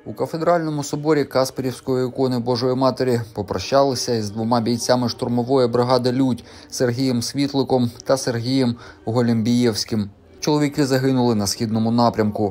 У кафедральному соборі Касперівської ікони Божої Матері попрощалися із двома бійцями штурмової бригади «Людь» – Сергієм Світликом та Сергієм Голімбієвським. Чоловіки загинули на східному напрямку.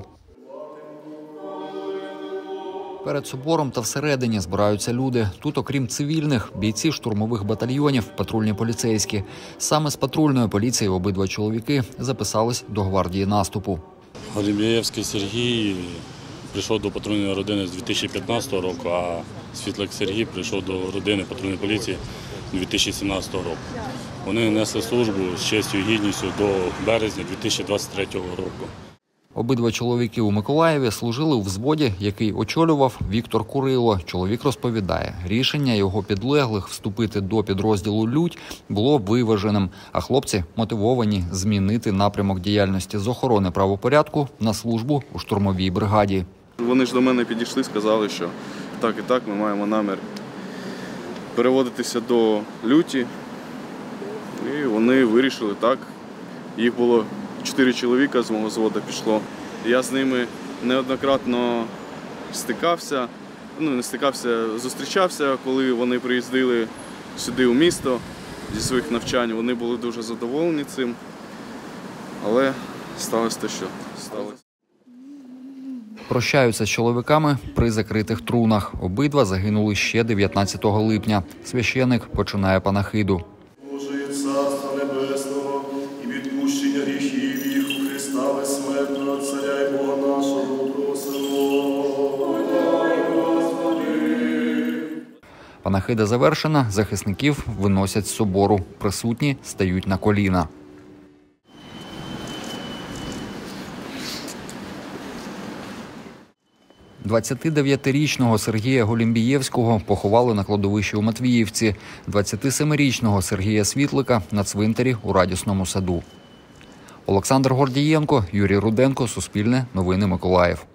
Перед собором та всередині збираються люди. Тут, окрім цивільних, бійці штурмових батальйонів, патрульні поліцейські. Саме з патрульної поліції обидва чоловіки записались до гвардії наступу. Голімбієвський Сергій прийшов до патрульної родини з 2015 року, а Світлик Сергій прийшов до родини патрульної поліції 2017 року. Вони несли службу з честю і гідністю до березня 2023 року. Обидва чоловіки у Миколаєві служили у взводі, який очолював Віктор Курило. Чоловік розповідає, рішення його підлеглих вступити до підрозділу «Людь» було виваженим, а хлопці мотивовані змінити напрямок діяльності з охорони правопорядку на службу у штурмовій бригаді. Вони ж до мене підійшли, сказали, що так і так ми маємо намір переводитися до «Люті». І вони вирішили так. Їх було 4 чоловіка з мого взводу пішло. Я з ними неоднократно зустрічався, коли вони приїздили сюди у місто зі своїх навчань. Вони були дуже задоволені цим, але сталося те, що сталося. Прощаються з чоловіками при закритих трунах. Обидва загинули ще 19 липня. Священик починає панахиду. Божої Царства Небесного і відпущення гріхів їх у Христа безсмертного Царя і Бога нашого просимо. Панахида завершена, захисників виносять з собору. Присутні стають на коліна. – 29-річного Сергія Голімбієвського поховали на кладовищі у Матвіївці, 27-річного Сергія Світлика – на цвинтарі у Радісному саду. Олександр Гордієнко, Юрій Руденко, Суспільне, Новини Миколаїв.